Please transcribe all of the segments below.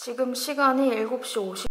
지금 시간이 7시 50.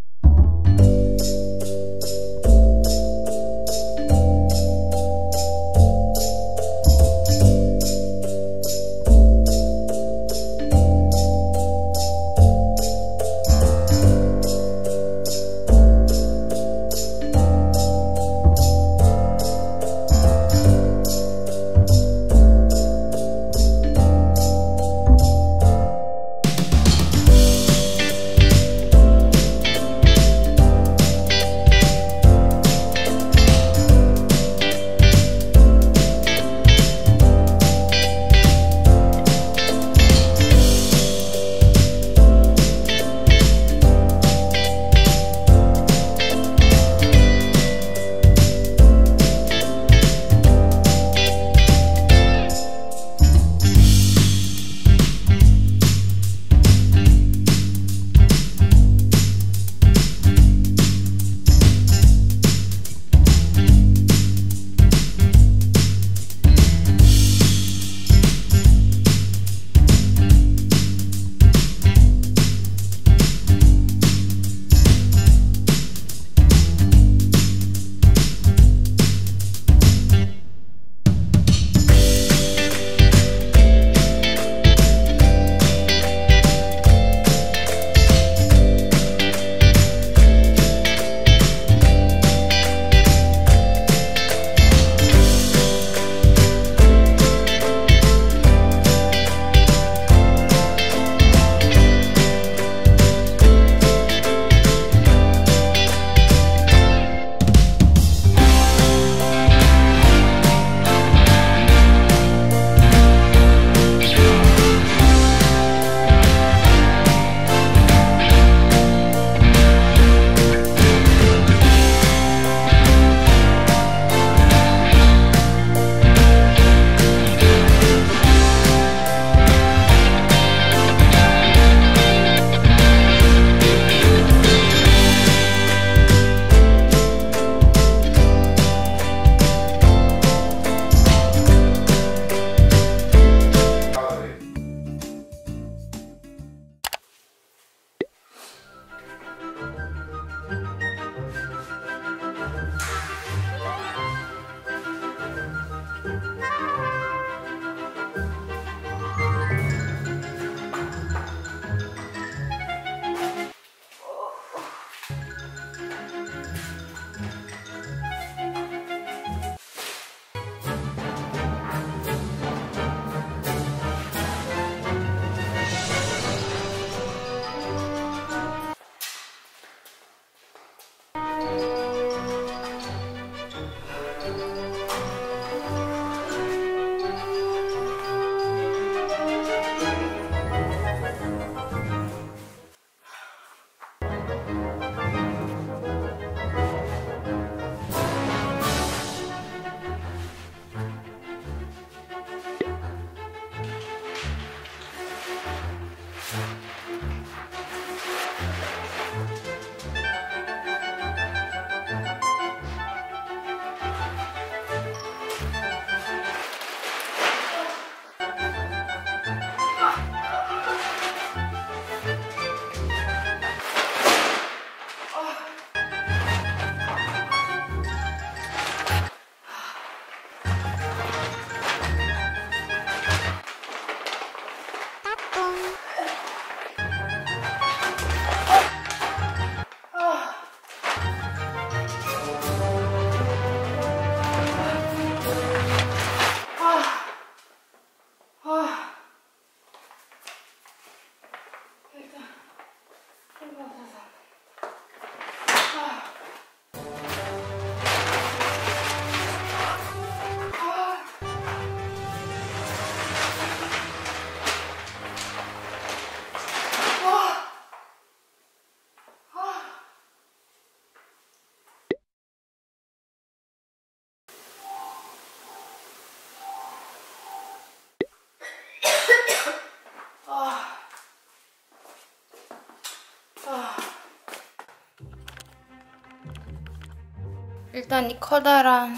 일단 이 커다란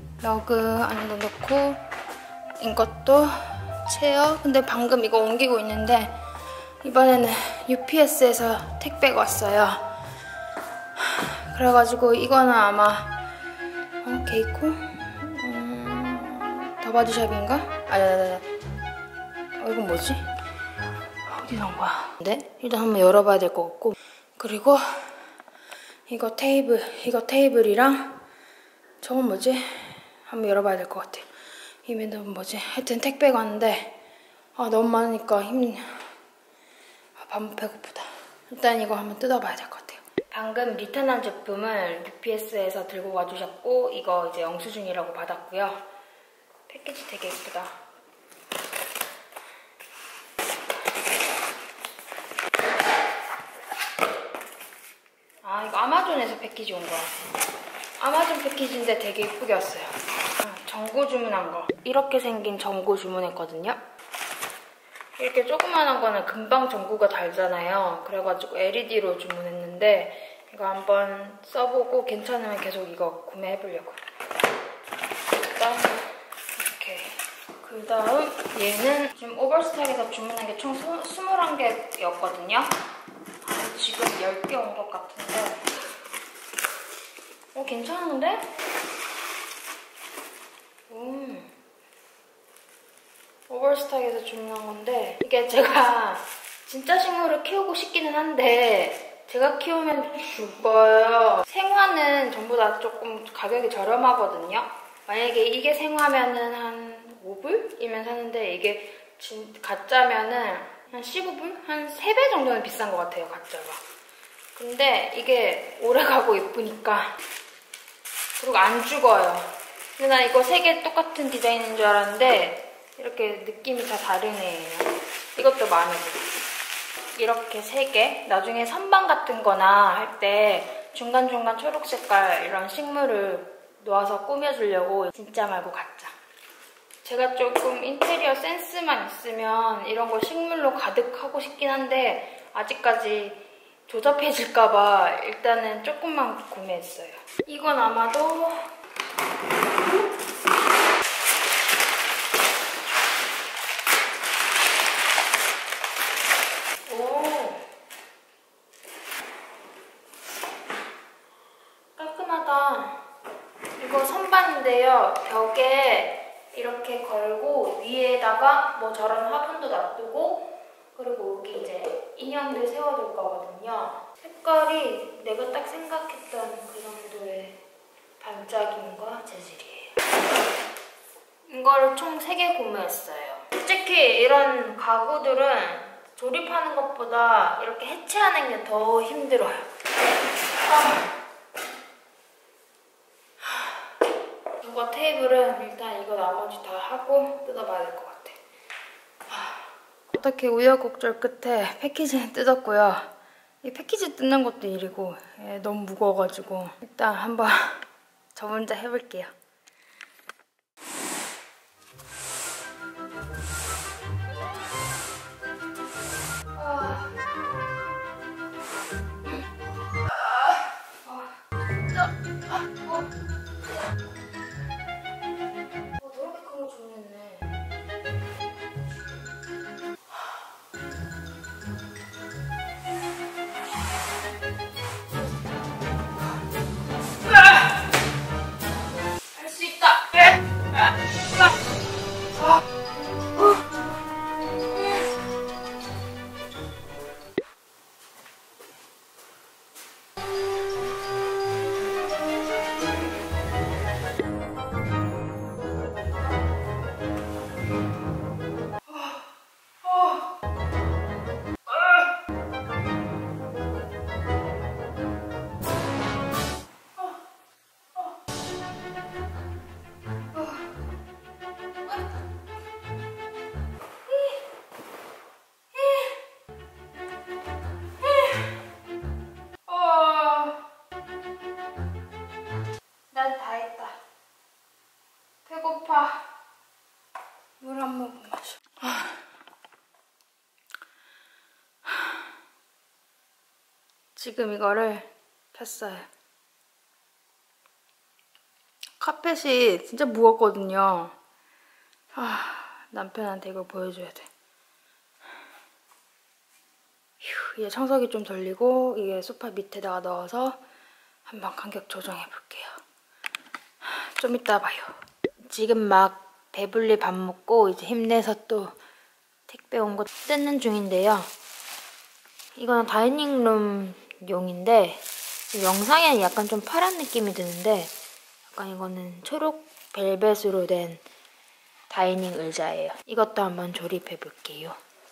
러그 안에 넣고 이것도 체어. 근데 방금 이거 옮기고 있는데 이번에는 UPS에서 택배가 왔어요. 그래가지고 이거는 아마 게이코? 더바디샵인가? 이건 뭐지? 어디서 온 거야? 네? 일단 한번 열어봐야 될 것 같고, 그리고 이거 테이블이랑 저건 뭐지? 한번 열어봐야 될 것 같아요. 이 맨은 뭐지? 하여튼 택배가 왔는데 너무 많으니까 밥 배고프다. 일단 이거 한번 뜯어봐야 될 것 같아요. 방금 리턴한 제품을 UPS에서 들고 와주셨고, 이거 이제 영수증이라고 받았고요. 패키지 되게 예쁘다. 이거 아마존에서 패키지 온 거야. 아마존 패키지인데 되게 예쁘게 왔어요. 전구 주문한 거. 이렇게 생긴 전구 주문했거든요. 이렇게 조그만한 거는 금방 전구가 달잖아요. 그래가지고 LED로 주문했는데 이거 한번 써보고 괜찮으면 계속 이거 구매해보려고요. 일단 이렇게. 그 다음 얘는 지금 오버스탁에서 주문한 게 총 21개였거든요. 지금 10개 온 것 같은데 괜찮은데? 오버스탁에서 주문한 건데, 이게 제가 진짜 식물을 키우고 싶기는 한데 제가 키우면 죽어요. 생화는 전부 다 조금 가격이 저렴하거든요. 만약에 이게 생화면은 한 5불이면 사는데, 이게 가짜면은 한 15불? 한 3배 정도는 비싼 것 같아요, 가짜가. 근데 이게 오래가고 예쁘니까. 그리고 안 죽어요. 근데 난 이거 3개 똑같은 디자인인 줄 알았는데 이렇게 느낌이 다 다르네요. 이것도 마음에 들어요. 이렇게 3개. 나중에 선반 같은 거나 할 때 중간중간 초록 색깔 이런 식물을 놓아서 꾸며주려고. 진짜 말고 가짜. 제가 조금 인테리어 센스만 있으면 이런 거 식물로 가득 하고 싶긴 한데 아직까지 조잡해질까봐 일단은 조금만 구매했어요. 이건 아마도 깔끔하다. 이거 선반인데요. 벽에 이렇게 걸고 위에다가 뭐 저런 화분도 놔두고, 그리고 여기 이제 인형들 세워둘 거거든요. 색깔이 내가 딱 생각했던 그 정도의 반짝임과 재질이에요. 이거를 총 3개 구매했어요. 솔직히 이런 가구들은 조립하는 것보다 이렇게 해체하는 게 더 힘들어요. 이거 테이블은 일단 이거 나머지 다 하고 뜯어봐야 될 것 같아. 어떻게 우여곡절 끝에 패키지는 뜯었고요. 이 패키지 뜯는 것도 일이고 너무 무거워가지고 일단 한번 저 혼자 해볼게요. 저렇게 큰 거 주문했네. 할 수 있다. 난 다 했다. 배고파. 물 한 모금 마셔. 지금 이거를 폈어요. 카펫이 진짜 무겁거든요. 남편한테 이걸 보여줘야 돼. 휴, 이제 청소기 좀 돌리고 이게 소파 밑에다가 넣어서 한번 간격 조정해 볼게요. 좀 이따 봐요. 지금 막 배불리 밥 먹고 이제 힘내서 또 택배 온 거 뜯는 중인데요. 이거는 다이닝룸 용인데 영상에는 약간 좀 파란 느낌이 드는데 약간 이거는 초록 벨벳으로 된 다이닝 의자예요. 이것도 한번 조립해 볼게요.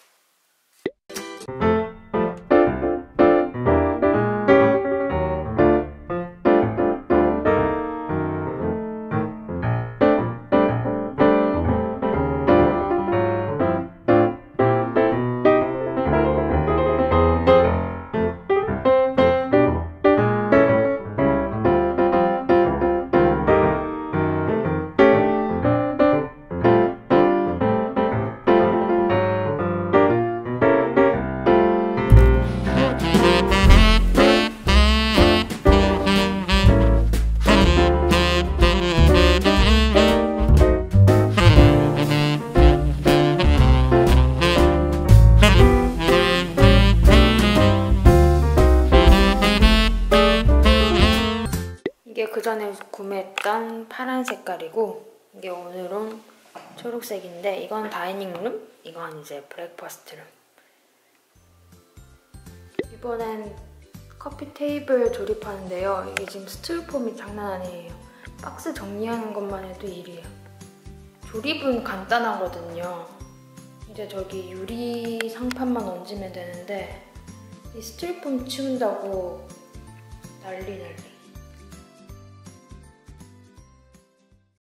이게 그 전에 구매했던 파란 색깔이고 이게 오늘은 초록색인데 이건 다이닝룸, 이건 이제 브렉퍼스트룸. 이번엔 커피 테이블 조립하는데요. 이게 지금 스티로폼이 장난 아니에요. 박스 정리하는 것만 해도 일이에요. 조립은 간단하거든요. 이제 저기 유리 상판만 얹으면 되는데 이 스티로폼 치운다고 난리.